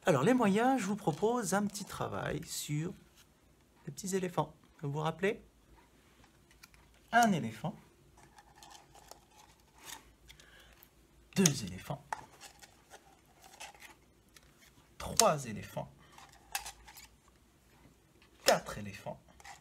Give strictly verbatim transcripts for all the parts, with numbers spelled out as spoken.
Alors, les moyens, je vous propose un petit travail sur les petits éléphants. Vous vous rappelez? Un éléphant, deux éléphants, trois éléphants, quatre éléphants,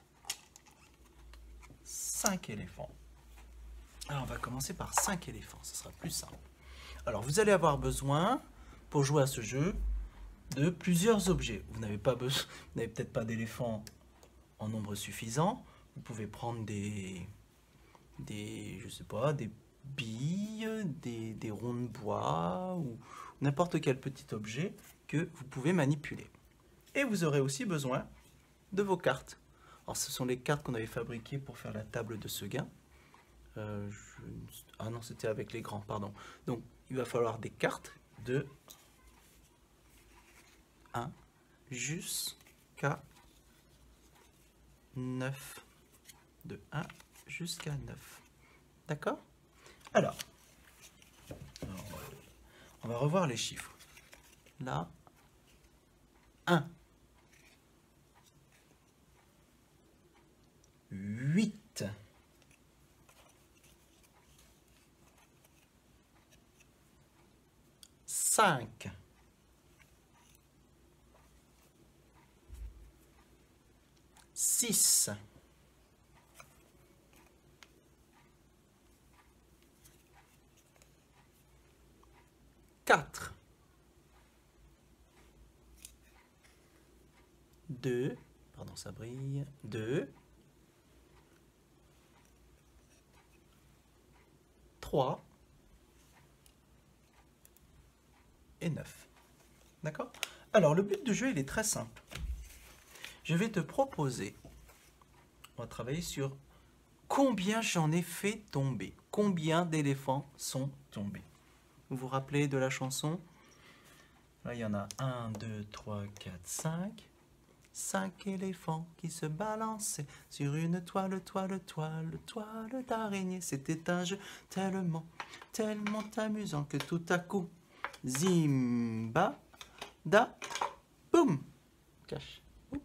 cinq éléphants. Alors, on va commencer par cinq éléphants, ce sera plus simple. Alors, vous allez avoir besoin, pour jouer à ce jeu, de plusieurs objets. Vous n'avez pas besoin, vous n'avez peut-être pas d'éléphants en nombre suffisant. Vous pouvez prendre des, des, je sais pas, des billes, des, des ronds de bois ou n'importe quel petit objet que vous pouvez manipuler. Et vous aurez aussi besoin de vos cartes. Alors, ce sont les cartes qu'on avait fabriquées pour faire la table de Seguin. Euh, je... Ah non, c'était avec les grands, pardon. Donc, il va falloir des cartes de un jusqu'à neuf. De un jusqu'à neuf. D'accord? Alors, alors, on va revoir les chiffres. Là, un, huit, cinq, six, quatre, deux, pardon, ça brille, deux, trois et neuf. D'accord? Alors, le but du jeu, il est très simple. Je vais te proposer, on va travailler sur combien j'en ai fait tomber. Combien d'éléphants sont tombés? Vous vous rappelez de la chanson? Là, il y en a un, deux, trois, quatre, cinq. Cinq éléphants qui se balançaient sur une toile, toile, toile, toile d'araignée. C'était un jeu tellement, tellement amusant que tout à coup, zimba, da, boum, cache.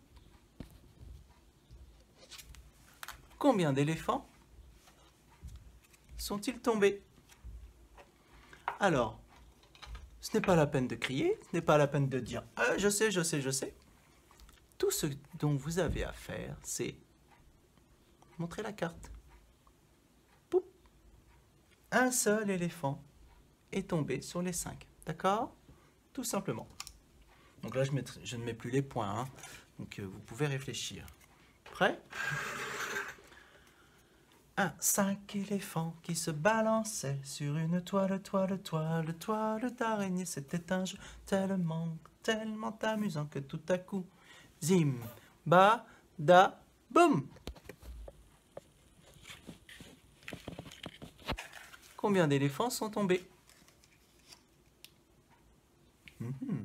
Combien d'éléphants sont-ils tombés? Alors, ce n'est pas la peine de crier, ce n'est pas la peine de dire ah, « je sais, je sais, je sais ». Tout ce dont vous avez à faire, c'est montrer la carte. Poup. Un seul éléphant est tombé sur les cinq. D'accord? Tout simplement. Donc là, je, mettrai, je ne mets plus les points. Hein. Donc euh, vous pouvez réfléchir. Prêt? Un, cinq éléphants qui se balançaient sur une toile, toile, toile, toile d'araignée. C'était un jeu tellement, tellement amusant que tout à coup, zim, ba, da, boum. Combien d'éléphants sont tombés? Mmh.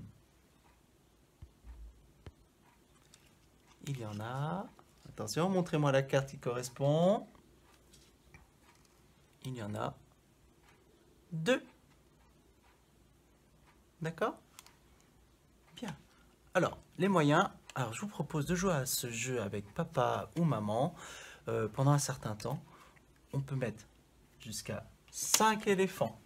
Il y en a... Attention, montrez-moi la carte qui correspond. Il y en a deux. D'accord? Bien. Alors, les moyens. Alors, je vous propose de jouer à ce jeu avec papa ou maman euh, pendant un certain temps. On peut mettre jusqu'à cinq éléphants.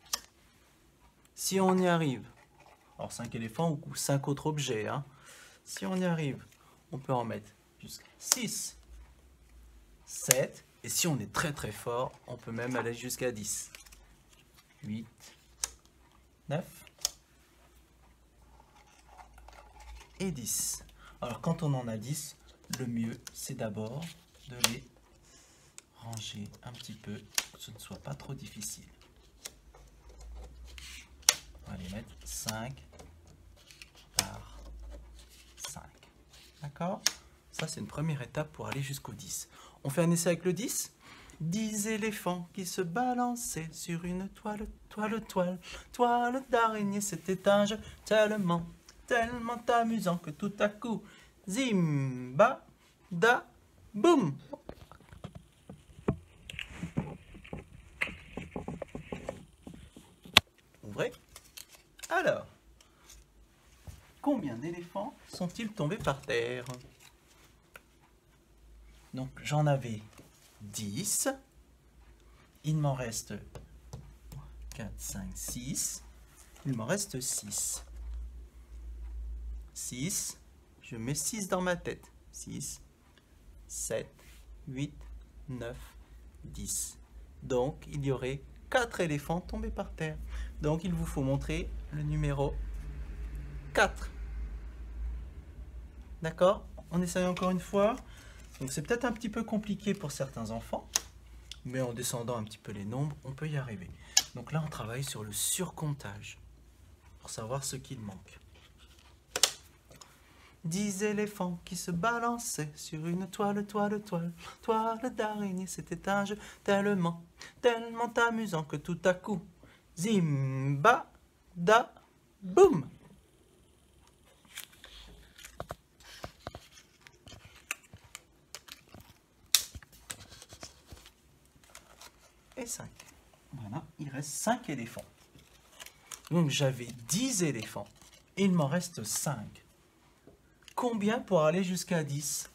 Si on y arrive, alors cinq éléphants ou cinq autres objets, hein. Si on y arrive, on peut en mettre jusqu'à six, sept. Et si on est très très fort, on peut même aller jusqu'à dix. huit, neuf et dix. Alors quand on en a dix, le mieux c'est d'abord de les ranger un petit peu, que ce ne soit pas trop difficile. On va les mettre cinq par cinq. D'accord? Ça c'est une première étape pour aller jusqu'au dix. On fait un essai avec le dix. dix éléphants qui se balançaient sur une toile, toile, toile, toile d'araignée. C'était un jeu tellement, tellement amusant que tout à coup, zimba, da, boum. Ouvrez. Alors, combien d'éléphants sont-ils tombés par terre? Donc j'en avais dix. Il m'en reste quatre, cinq, six. Il m'en reste six. six. Je mets six dans ma tête. six, sept, huit, neuf, dix. Donc il y aurait quatre éléphants tombés par terre. Donc il vous faut montrer le numéro quatre. D'accord? On essaye encore une fois. Donc c'est peut-être un petit peu compliqué pour certains enfants, mais en descendant un petit peu les nombres, on peut y arriver. Donc là, on travaille sur le surcomptage, pour savoir ce qu'il manque. Dix éléphants qui se balançaient sur une toile, toile, toile, toile d'araignée. C'était un jeu tellement, tellement amusant que tout à coup, zimba, da, boum. Et cinq. Voilà, il reste cinq éléphants. Donc j'avais dix éléphants. Et il m'en reste cinq. Combien pour aller jusqu'à dix?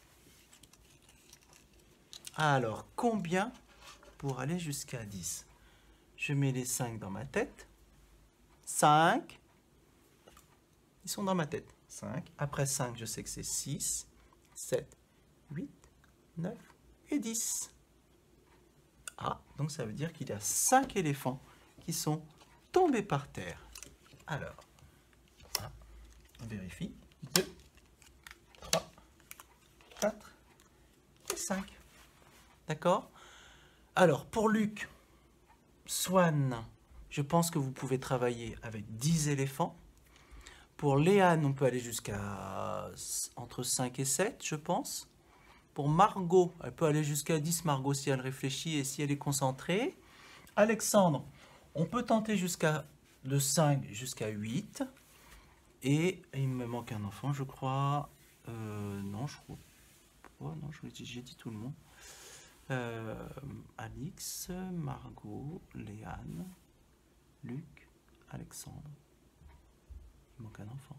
Alors, combien pour aller jusqu'à dix? Je mets les cinq dans ma tête. cinq. Ils sont dans ma tête. cinq. Après cinq, je sais que c'est six, sept, huit, neuf et dix. Ah, donc ça veut dire qu'il y a cinq éléphants qui sont tombés par terre. Alors, voilà, on vérifie. deux, trois, quatre et cinq. D'accord? Alors, pour Luc, Swan, je pense que vous pouvez travailler avec dix éléphants. Pour Léane, on peut aller jusqu'à entre cinq et sept, je pense. Pour Margot, elle peut aller jusqu'à dix, Margot, si elle réfléchit et si elle est concentrée. Alexandre, on peut tenter jusqu'à de cinq jusqu'à huit. Et il me manque un enfant, je crois. Euh, non, je crois pas. Non, j'ai dit tout le monde. Euh, Alix, Margot, Léane, Luc, Alexandre. Il manque un enfant.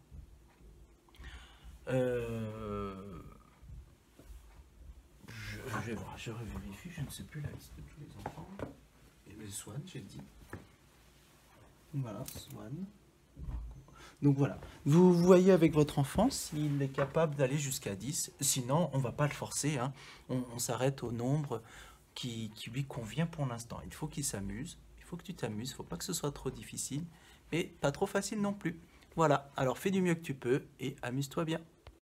Euh, je, je vais voir, je revérifie, je ne sais plus la liste de tous les enfants. Et les Swan, j'ai dit. Voilà, Swan. Donc voilà, vous voyez avec votre enfant s'il est capable d'aller jusqu'à dix. Sinon, on ne va pas le forcer. Hein. On, on s'arrête au nombre qui, qui lui convient pour l'instant. Il faut qu'il s'amuse. Il faut que tu t'amuses. Il ne faut pas que ce soit trop difficile. Mais pas trop facile non plus. Voilà, alors fais du mieux que tu peux et amuse-toi bien.